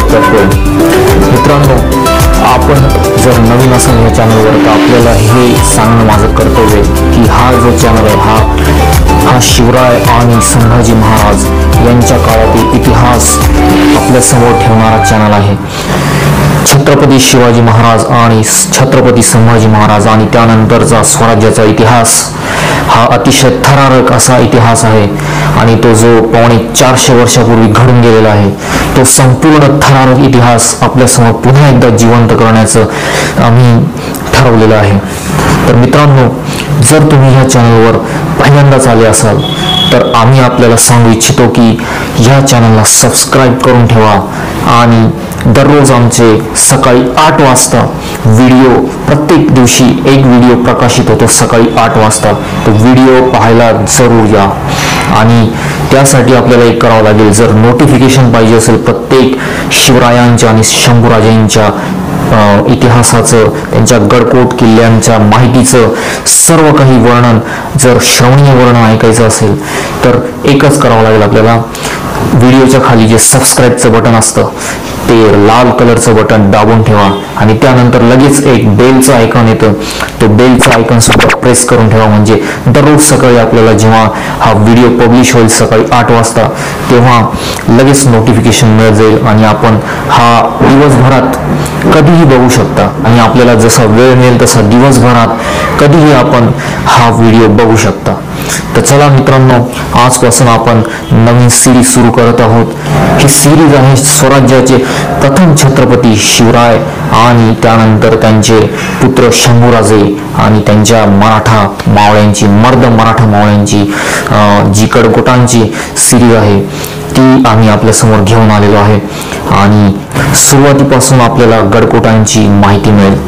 स्वागत करतो। मित्रांनो, आपण जर नवीन असाल या चॅनलवर तर आपल्याला हे सांगणं माझं कर्तव्य आहे की हा जो चॅनल आहे हा शिवराय आणि संभाजी महाराज यांच्या काळातील इतिहास आपल्यासमोर ठेवणारा चॅनल आहे। छत्रपती शिवाजी महाराज आणि छत्रपती संभाजी महाराज आणि त्यानंतरचा स्वराज्याचा इतिहास हा अतिशय थरारक असा इतिहास आहे आणि तो जो पावणे 400 वर्षापूर्वी घडून गेलेला आहे तो संपूर्ण थरारक इतिहास आपल्यासमोर पुन्हा एकदा जिवंत करण्याचं आम्ही ठरवलेलं आहे। तर मित्रांनो, जर तुम्ही ह्या चॅनलवर पहिल्यांदाच आले असाल तर आम्ही आपल्याला सांगू इच्छितो की ह्या चॅनलला सबस्क्राईब करून ठेवा आणि दररोज आमचे सकाळी 8 वाजता व्हिडिओ, प्रत्येक दिवशी एक व्हिडिओ प्रकाशित होतो सकाळी 8 वाजता। तो व्हिडिओ पाहायला जरूर या आणि त्यासाठी आपल्याला एक करावं लागेल, जर नोटिफिकेशन पाहिजे असेल प्रत्येक शिवरायांच्या आणि शंभूराजांच्या इतिहासाचं, त्यांच्या गडकोट किल्ल्यांच्या माहितीचं सर्व काही वर्णन, जर श्रवणीय वर्णन ऐकायचं असेल तर एकच करावं लागेल आपल्याला, व्हिडिओच्या खाली जे सबस्क्राईबचं बटन असतं ते लाल कलरचं बटन दाबून ठेवा आणि त्यानंतर लगेच एक बेलचं आयकॉन येतं, तो बेलचं आयकॉन सुद्धा प्रेस करून ठेवा। म्हणजे दररोज सकाळी आपल्याला जेव्हा हा व्हिडिओ पब्लिश होईल सकाळी 8 वाजता तेव्हा लगेच नोटिफिकेशन मिळत जाईल आणि आपण हा दिवसभरात कधीही बघू शकता आणि आपल्याला जसा वेळ मिळेल तसा दिवसभरात कधीही आपण हा व्हिडिओ बघू शकता। तर चला मित्रांनो, आजपासून आपण नवीन सिरीज सुरू करत आहोत। ही सिरीज आहे स्वराज्याचे प्रथम छत्रपती शिवराय आणि त्यानंतर त्यांचे पुत्र शंभूराजे आणि त्यांच्या मराठा मावळ्यांची, मर्द मराठा मावळ्यांची जी गडकोटांची सिरीज आहे ती आम्ही आपल्यासमोर घेऊन आलेलो आहे आणि सुरुवातीपासून आपल्याला गडकोटांची माहिती मिळेल।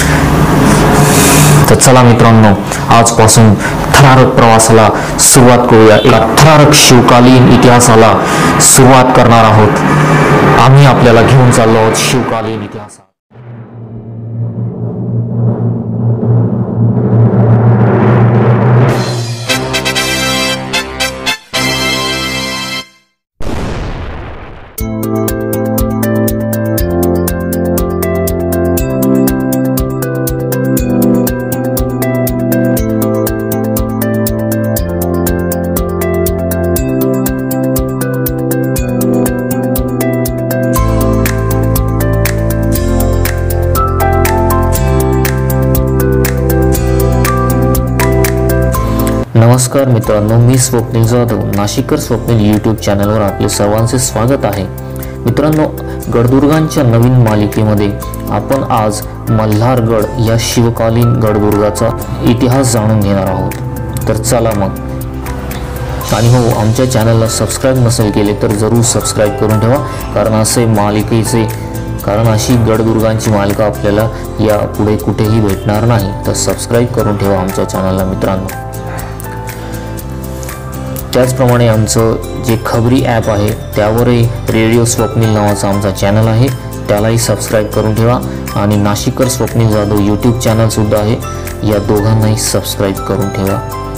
तर चला मित्रांनो, आजपासून थरारक प्रवासाला सुरुवात करूया। एका थरारक शिवकालीन इतिहासाला सुरुवात करणार आहोत। आम्ही आपल्याला घेऊन चाललो आहोत शिवकालीन इतिहास। नमस्कार मित्रांनो, मी स्वप्नील जाधव, नाशिककर स्वप्नील यूट्यूब चॅनलवर आपले सर्वांचे स्वागत आहे। मित्रांनो, गडदुर्गांच्या नवीन मालिकेमध्ये आपण आज मल्हारगड या शिवकालीन गडदुर्गाचा इतिहास जाणून घेणार आहोत। तर चला मग, आणि हो, आमच्या चॅनलला सबस्क्राईब नसेल केले तर जरूर सबस्क्राईब करून ठेवा, कारण अशी गडदुर्गांची मालिका आपल्याला या पुढे कुठेही भेटणार नाही। तर सबस्क्राईब करून ठेवा आमच्या चॅनलला मित्रांनो। त्याचप्रमाणे आमचं जे खबरी ॲप आहे त्यावरही रेडिओ स्वप्नील नावाचा आमचा चॅनल आहे, त्यालाही सबस्क्राईब करून ठेवा आणि नाशिककर स्वप्नील जाधव यूट्यूब चॅनलसुद्धा आहे, या दोघांनाही सबस्क्राईब करून ठेवा।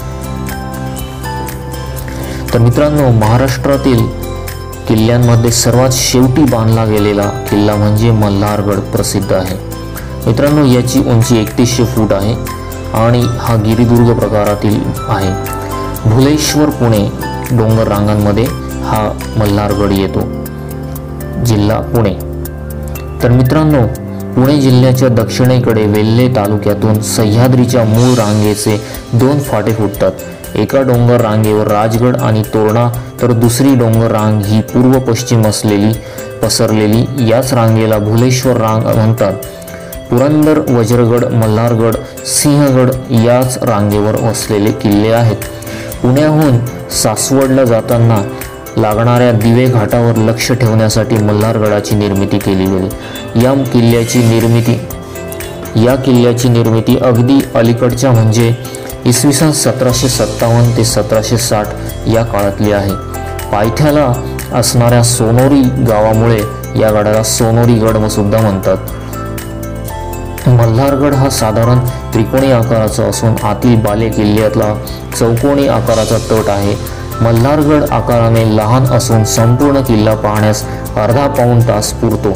तर मित्रांनो, महाराष्ट्रातील किल्ल्यांमध्ये सर्वात शेवटी बांधला गेलेला किल्ला म्हणजे मल्हारगड प्रसिद्ध आहे। मित्रांनो, याची उंची 3100 फूट आहे आणि हा गिरिदुर्ग प्रकारातील आहे। भुलेश्वर पुणे डोंगर रांगांमध्ये हा मल्हारगड येतो, जिल्हा पुणे। तर मित्रांनो, पुणे जिल्ह्याच्या दक्षिणेकडे वेल्हे तालुक्यातून सह्याद्रीच्या मूळ रांगेचे 2 फाटे फुटतात। एका डोंगर रांगेवर राजगड आणि तोरणा तर दुसरी डोंगर रांग ही पूर्व पश्चिम पसरलेली याच रांगेला भुलेश्वर रांग म्हणतात। पुरंदर, वज्रगड, मल्हारगड, सिंहगड याच रांगेवर वसलेले किल्ले आहेत। पुण्याहून सासवडला जाताना लागणाऱ्या दिवे घाटावर लक्ष ठेवण्यासाठी मल्हारगडाची निर्मिती केली गेली। या किल्ल्याची निर्मिती अगदी अलीकडच्या म्हणजे इसवी सन 1757 ते 1760 या काळातली आहे। पायथ्याला असणाऱ्या सोनोरी गावामुळे या गडाला सोनोरी गड सुद्धा म्हणतात। मल्हारगड हा साधारण त्रिकोणी आकाराचा असून आतील बाले किल्ल्यातला चौकोनी आकाराचा तट आहे। मल्हारगड आकाराने लहान असून संपूर्ण किल्ला पाहण्यास अर्धा पाऊण तास पुरतो.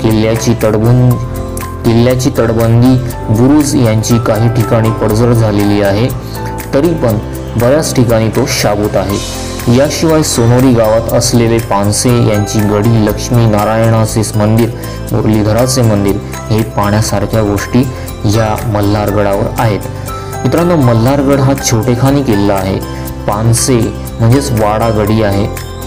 किल्ल्याची तटबंदी बुरुज यांची काही ठिकाणी पडझड झालेली आहे, तरी पण बऱ्याच ठिकाणी तो शाबूत आहे. याशिवाय सोनोरी गावात असलेले पानसे यांची गडी, लक्ष्मी नारायणाचे मंदिर, मुरलीधराचे मंदिर हे पाहण्यासारख्या गोष्टी या मल्हारगडावर आहेत. मित्रांनो, मल्हारगड हा छोटेखानी किल्ला आहे. पानसे म्हणजेच वाडा गडी आहे.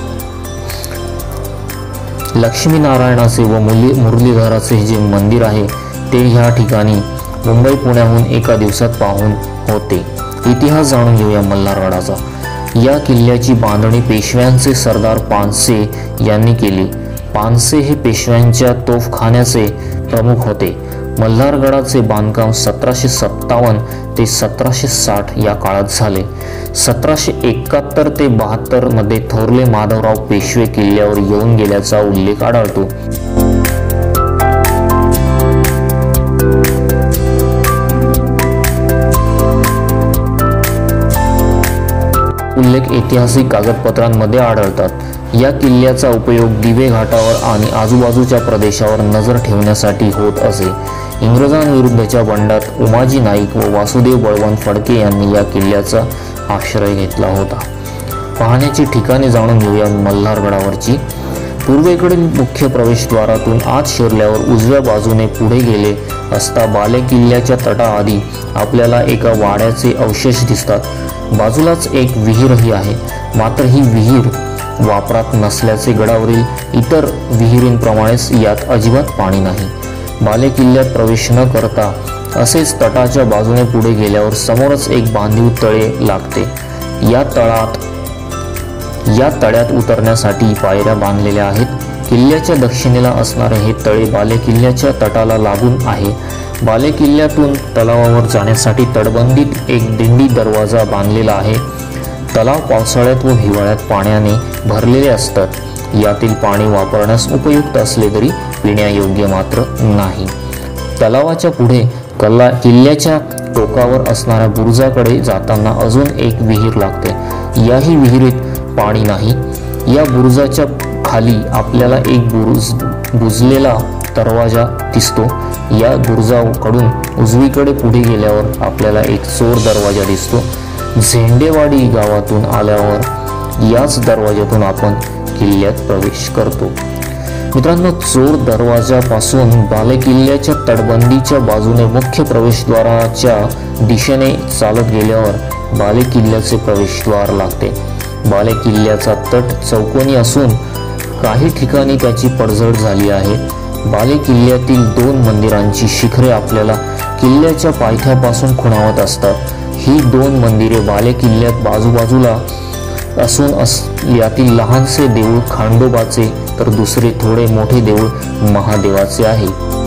लक्ष्मी नारायणाचे व मुरलीधराचे जे मंदिर आहे ते ह्या ठिकाणी मुंबई पुण्याहून एका दिवसात पाहून होते. इतिहास जाणून घेऊया मल्हारगडाचा. या किल्ल्याची बांधणी पेशव्यांचे सरदार पानसे यांनी केली. पानसे हे पेशव्यांच्या तोफखान्याचे प्रमुख होते. मल्हारगडाचे बांधकाम 1757 ते 1760 या काळात झाले. 1771 ते 72 मध्ये थोरले माधवराव पेशवे किल्ल्यावर येऊन गेल्याचा उल्लेख आढळतो. उल्लेख ऐतिहासिक कागदपत्रांमध्ये आढळतात. या किल्ल्याचा उपयोग दिवे घाटावर आणि आजूबाजूच्या प्रदेशावर नजर ठेवण्यासाठी होत असे. इंग्रजांविरुद्धच्या बंडात उमाजी नाईक व वासुदेव बळवंत फडके यांनी या किल्ल्याचा आश्रय घेतला होता. पाहण्याची ठिकाणे जाणून घेऊया मल्हारगडावरची. पूर्वेकडील मुख्य प्रवेशद्वारातून आत शिरल्यावर उजव्या बाजूने पुढे गेले असता बाले किल्ल्याच्या तटाआधी आपल्याला एका वाड्याचे अवशेष दिसतात. बाजूलाच एक विहीरही आहे, मात्र ही विहीर वापरात नसल्याचे गडावरील इतर विहिरींप्रमाणेच यात अजिबात पाणी नाही. बाले किल्ल्यात प्रवेश न करता असेच तटाच्या बाजूने पुढे गेल्यावर समोरच एक बांधीव तळे लागते. या तळ्यात उतरण्यासाठी पायऱ्या बांधलेल्या आहेत. किल्ल्याच्या दक्षिणेला असणारे हे तळे बाले किल्ल्याच्या तटाला लागून आहे. बाले किल्ल्यातून तलावावर जाण्यासाठी तटबंदीत एक दिंडी दरवाजा बांधलेला आहे. तलाव पावसाळ्यात व हिवाळ्यात पाण्याने भरलेले असतात. यातील पाणी वापरण्यास उपयुक्त असले तरी पिण्यायोग्य मात्र नाही. तलावाच्या पुढे किल्ल्याच्या टोकावर असणाऱ्या बुरुजाकडे जाताना अजून एक विहीर लागते. याही विहिरीत पाणी नाही. या बुरुजाच्या खाली आपल्याला एक बुजलेला दरवाजा दिसतो. या बुरुजाकडून उजवीकडे पुढे गेल्यावर आपल्याला एक चोर दरवाजा दिसतो. झेंडेवाडी गावातून आल्यावर याच दरवाजातून आपण किल्ल्यात प्रवेश करतो. मित्रांनो, चोर दरवाजापासून बाले किल्ल्याच्या तटबंदीच्या बाजूने मुख्य प्रवेशद्वाराच्या दिशेने चालत गेल्यावर बाले किल्ल्याचे प्रवेशद्वार लागते. बाले किल्ल्याचा तट चौकोनी असून काही ठिकाणी त्याची पडझड झाली आहे. बाले किल्ल्यातील 2 मंदिरांची शिखरे आपल्याला किल्ल्याच्या पायथ्यापासून खुणावत असतात. ही 2 मंदिरे बाले किल्ल्यात बाजूबाजूला असून यातील लहानसे देऊळ खंडोबाचे तर दुसरे थोडे मोठे देऊळ महादेवाचे आहे.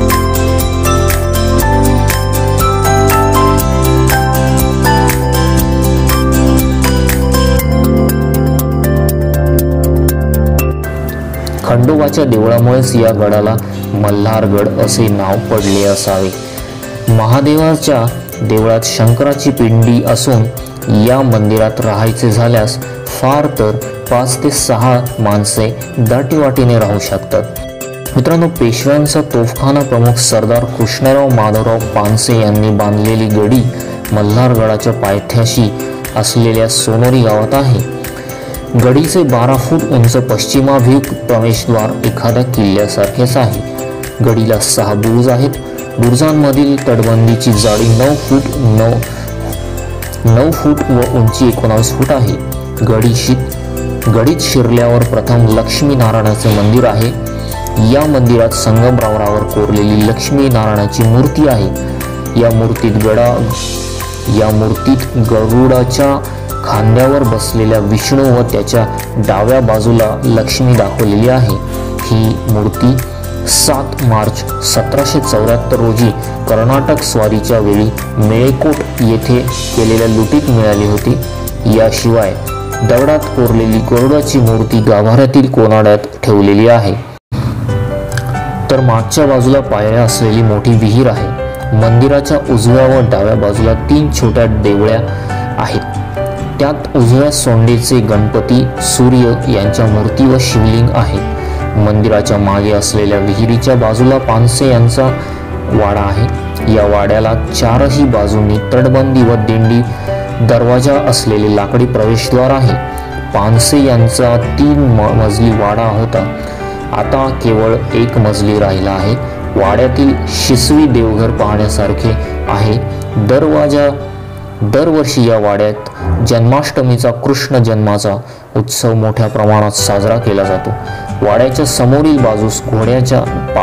खंडोबाच्या देवळामुळेच या गडाला मल्हारगड असे नाव पडले असावे. महादेवाच्या देवळात शंकराची पिंडी असून या मंदिरात राहायचे झाल्यास फार तर 5 ते 6 माणसे दाटीवाटीने राहू शकतात. मित्रांनो, पेशव्यांचा तोफखाना प्रमुख सरदार कृष्णराव माधवराव पानसे यांनी बांधलेली गडी मल्हारगडाच्या पायथ्याशी असलेल्या सोनोरी गावात आहे. गडीचे 12 फूट उंच पश्चिमाभिमुख प्रवेशद्वार एखाद्या किल्ल्यासारखेच आहे. गडीला 6 बुरुज आहेत. बुरुजांमधील तटबंदीची जाडी 9 फूट व उंची 19 फूट आहे. गडीत शिरल्यावर प्रथम लक्ष्मी नारायणाचे मंदिर आहे. या मंदिरात संगमरवरावर कोरलेली लक्ष्मी नारायणाची मूर्ती आहे. या मूर्तीत गरुडाच्या खांद्यावर बसलेल्या विष्णू व त्याच्या डाव्या बाजूला लक्ष्मी दाखवलेली आहे. ही मूर्ती 7 मार्च 1774 रोजी कर्नाटक स्वारीच्या वेळी मेळेकोट येथे केलेल्या लुटीत मिळाली होती. याशिवाय दगडात कोरलेली गरुडाची मूर्ती गाभाऱ्यातील कोनाड्यात ठेवलेली आहे. तर मागच्या बाजूला पायऱ्या असलेली मोठी विहीर आहे. मंदिराच्या उजव्या व डाव्या बाजूला 3 छोट्या देवळ्या आहेत. त्यात उजव्या सोंडेचे गणपती, सूर्य यांच्या मूर्ती व शिवलिंग आहे. मंदिराच्या मागे असलेल्या विहिरीच्या बाजूला पानसे यांचा वाडा आहे। या वाड्याला चारही बाजूंनी तटबंदी व दिंडी दरवाजा असलेले लाकडी प्रवेशद्वार आहे। पानसे यांचा 3 मजली वाडा होता, आता केवळ 1 मजली राहिला आहे। वाड्यातील शिसवी देवघर पाहण्यासारखे आहे। दरवर्षी या वाड्यात जन्माष्टमीचा कृष्ण जन्माचा उत्सव मोठ्या प्रमाणात साजरा केला जातो। वाड्याच्या समोरील बाजूस घोड्याच्या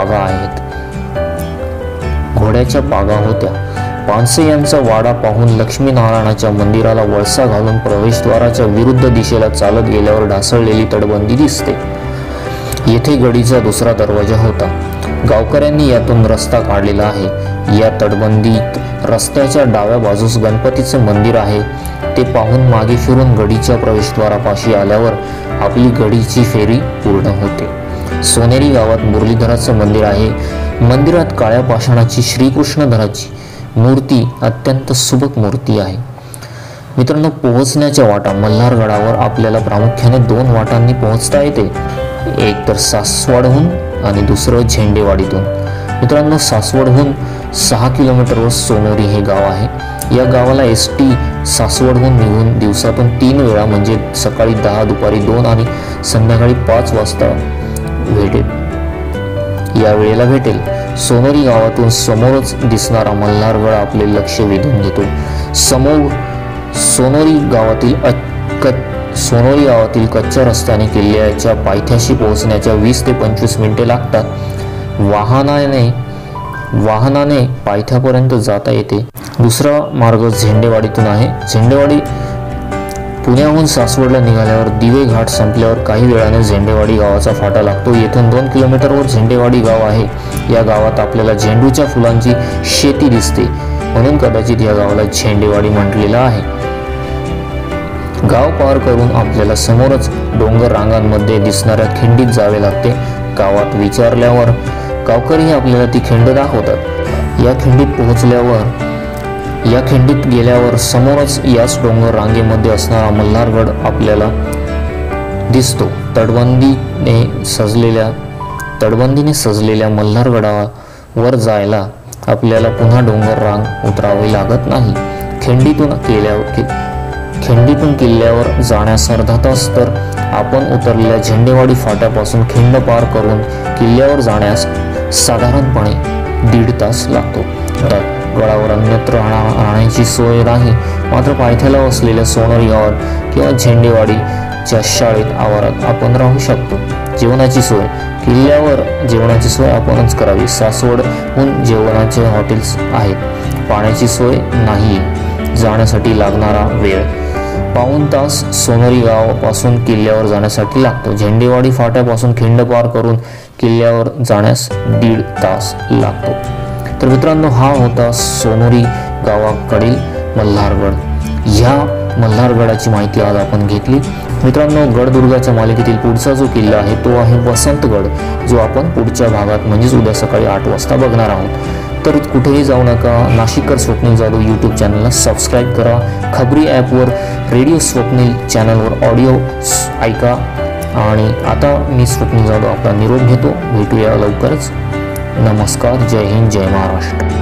बागा होत्या। पानसे यांचा वाडा पाहून लक्ष्मीनारायणाच्या मंदिराला वळसा घालून प्रवेशद्वाराच्या विरुद्ध दिशेला चालत गेल्यावर ढासळलेली तटबंदी दिसते। येथे गडीचा दुसरा दरवाजा होता। गावकऱ्यांनी यातून रस्ता काढलेला आहे। या तटबंदीत रस्त्याच्या डाव्या बाजूस गणपतीचे मंदिर आहे। ते पाहून मागे फिरून गडीच्या प्रवेशद्वारापाशी आल्यावर आपली गडीची फेरी पूर्ण होते। सोनेरी गावात मुरलीधराचं मंदिर आहे। मंदिरात काळ्या पाषाणाची श्रीकृष्णधराची मूर्ती अत्यंत सुबक मूर्ती आहे। मित्रांनो, पोहोचण्याच्या वाटा मल्हारगडावर आपल्याला प्रामुख्याने 2 वाटांनी पोहोचता येते, एक तर सासवडहून आणि दुसरं झेंडेवाडीतून। मित्रांनो, सासवडहून 6 किलोमीटरवर सोनोरी हे गाव आहे। या गावाला एसटी सासवडहून निघून दिवसातून 3 वेळा म्हणजे सकाळी 10, दुपारी 2 आणि संध्याकाळी 5 वाजता या वेळेला भेटेल। सोनोरी गावातून समोरच दिसणारा मल्हारगड आपले लक्ष वेधून घेतो। सोनोरी गावातील कच्च्या रस्त्याने किल्ल्याच्या पायथ्याशी पोहोचण्याच्या 20 ते 25 मिनिटे लागतात। वाहनाने पायथ्यापर्यंत जाता येते। दुसरा मार्ग झेंडेवाडीतून आहे। झेंडेवाडी पुण्याहून सासवडला निघाल्यावर दिवे घाट संपल्यावर काही वेळाने झेंडेवाडी गावाचा फाटा लागतो। येथून 2 किलोमीटरवर झेंडेवाडी गाव आहे। या गावात आपल्याला झेंडूच्या फुलांची शेती दिसते, म्हणून कदाचित या गावाला झेंडेवाडी म्हटलेलं आहे। गाव पार करून आपल्याला समोरच डोंगर रांगांमध्ये दिसणाऱ्या खिंडीत जावे लागते। गावात विचारल्यावर गावकरी आपल्याला ती खिंड दाखवतात। या खिंडीत गेल्यावर समोरच याच डोंगर रांगेमध्ये असणारा मल्हारगड आपल्याला दिसतो। तटबंदीने सजलेल्या मल्हारगडावर जायला आपल्याला पुन्हा डोंगर रांग उतरावी लागत नाही। खिंडीतून किल्ल्यावर जाण्यास अर्धा तास तर आपण उतरलेल्या झेंडेवाडी फाट्यापासून खिंड पार करून किल्ल्यावर जाण्यास साधारणपणे 1.5 तास लागतो। गडावर अन्यत्र राहण्याची सोय नाही, मात्र पायथ्याला असलेल्या सोनोरी गावात किंवा झेंडेवाडीच्या शाळेत आवारात आपण राहू शकतो। किल्ल्यावर जेवणाची सोय आपणच करावी। सासवडहून जेवणाचे हॉटेल्स आहेत। पाण्याची सोय नाही। जाण्यासाठी लागणारा वेळ पाऊण तास सोनोरी गावापासून किल्ल्यावर जाण्यासाठी लागतो। झेंडेवाडी फाट्यापासून खिंड पार करून किल्ल्यावर जाण्यास 1.5 तास लागतो। तर मित्रांनो, हा होता सोनोरी गावाकडील मल्हारगड। ह्या मल्हारगडाची माहिती आज आपण घेतली। मित्रांनो, गडदुर्गाच्या मालिकेतील पुढचा जो किल्ला आहे तो आहे वसंतगड, जो आपण पुढच्या भागात म्हणजेच उद्या सकाळी 8 वाजता बघणार आहोत। तर कुठेही जाऊ नका। नाशिककर स्वप्नील जाधव यूट्यूब चॅनलला सबस्क्राईब करा। खबरी ॲपवर रेडिओ स्वप्नील चॅनलवर ऑडिओ ऐका। आणि आता मी स्वप्नील जाधव आपला निरोप घेतो। भेटूया लवकरच। नमस्कार, जय हिंद, जय महाराष्ट्र।